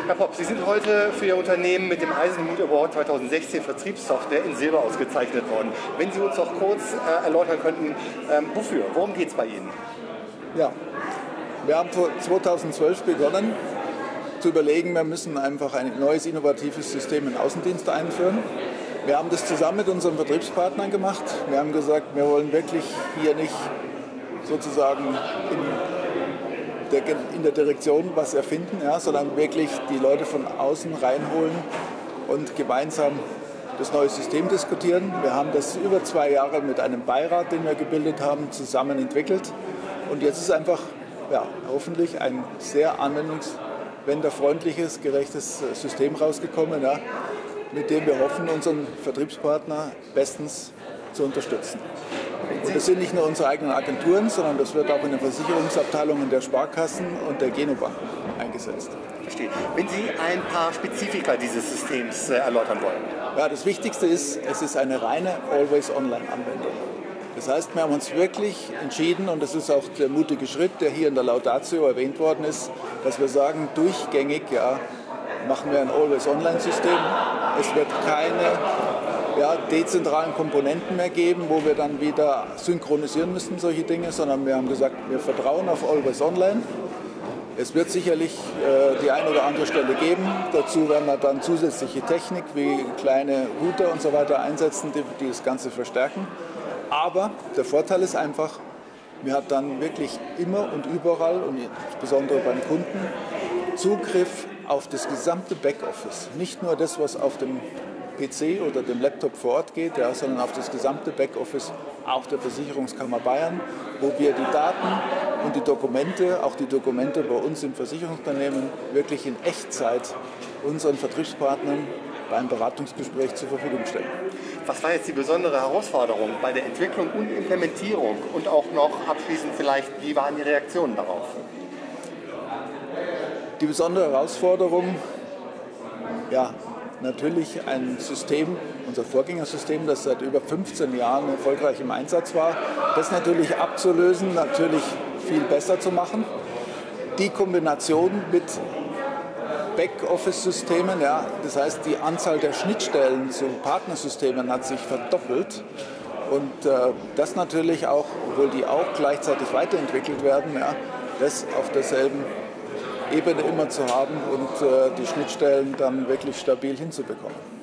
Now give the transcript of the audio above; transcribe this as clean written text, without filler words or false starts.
Herr Popp, Sie sind heute für Ihr Unternehmen mit dem Eisenhut Award 2016 Vertriebssoftware in Silber ausgezeichnet worden. Wenn Sie uns noch kurz erläutern könnten, wofür, worum geht es bei Ihnen? Ja, wir haben 2012 begonnen zu überlegen, wir müssen einfach ein neues innovatives System in Außendienst einführen. Wir haben das zusammen mit unseren Vertriebspartnern gemacht. Wir haben gesagt, wir wollen wirklich hier nicht sozusagen in der Direktion was erfinden, ja, sondern wirklich die Leute von außen reinholen und gemeinsam das neue System diskutieren. Wir haben das über 2 Jahre mit einem Beirat, den wir gebildet haben, zusammen entwickelt. Und jetzt ist einfach hoffentlich ein sehr anwendungswenderfreundliches, gerechtes System rausgekommen, ja, mit dem wir hoffen, unseren Vertriebspartner bestens zu unterstützen. Und das sind nicht nur unsere eigenen Agenturen, sondern das wird auch in den Versicherungsabteilungen der Sparkassen und der Genobanken eingesetzt. Verstehe. Wenn Sie ein paar Spezifika dieses Systems erläutern wollen. Ja, das Wichtigste ist, es ist eine reine Always-Online-Anwendung. Das heißt, wir haben uns wirklich entschieden, und das ist auch der mutige Schritt, der hier in der Laudatio erwähnt worden ist, dass wir sagen, durchgängig machen wir ein Always-Online-System. Es wird keine dezentralen Komponenten mehr geben, wo wir dann wieder synchronisieren müssen, solche Dinge, sondern wir haben gesagt, wir vertrauen auf Always Online. Es wird sicherlich die eine oder andere Stelle geben. Dazu werden wir dann zusätzliche Technik wie kleine Router und so weiter einsetzen, die das Ganze verstärken. Aber der Vorteil ist einfach, wir haben dann wirklich immer und überall und insbesondere beim Kunden Zugriff auf das gesamte Backoffice. Nicht nur das, was auf dem PC oder dem Laptop vor Ort geht, sondern auf das gesamte Backoffice auch der Versicherungskammer Bayern, wo wir die Daten und die Dokumente, auch die Dokumente bei uns im Versicherungsunternehmen, wirklich in Echtzeit unseren Vertriebspartnern beim Beratungsgespräch zur Verfügung stellen. Was war jetzt die besondere Herausforderung bei der Entwicklung und Implementierung und auch noch abschließend vielleicht, wie waren die Reaktionen darauf? Die besondere Herausforderung, natürlich ein System, unser Vorgängersystem, das seit über 15 Jahren erfolgreich im Einsatz war, das natürlich abzulösen, natürlich viel besser zu machen. Die Kombination mit Backoffice-Systemen, das heißt, die Anzahl der Schnittstellen zu Partnersystemen hat sich verdoppelt. Und das natürlich auch, obwohl die auch gleichzeitig weiterentwickelt werden, das auf derselben Ebene immer zu haben und die Schnittstellen dann wirklich stabil hinzubekommen.